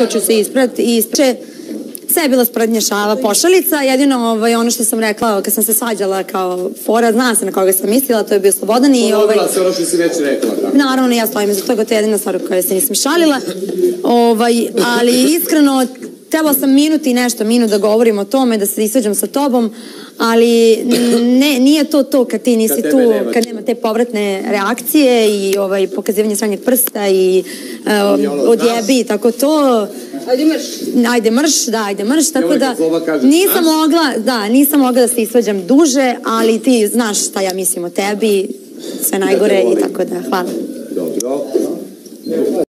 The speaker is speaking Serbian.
iskoču se ispred i istrače. Sve je bila sprednja šava, pošalica, jedino ono što sam rekla kad sam se svađala kao fora, zna se na koga sam mislila, to je bio Slobodan i... Ponovila se ono što si već rekla. Naravno, ja stojim iza toga, to je jedina stvar koja se nisam šalila, ali iskreno, trebala sam minut da govorim o tome, da se isvađam sa tobom, ali nije to kad ti nisi tu, kad nema te povratne reakcije i pokazivanje srednjeg prsta i odjebi i tako to. Ajde mrš, tako da nisam mogla da se isvađam duže, ali ti znaš šta ja mislim o tebi, sve najgore i tako da, hvala.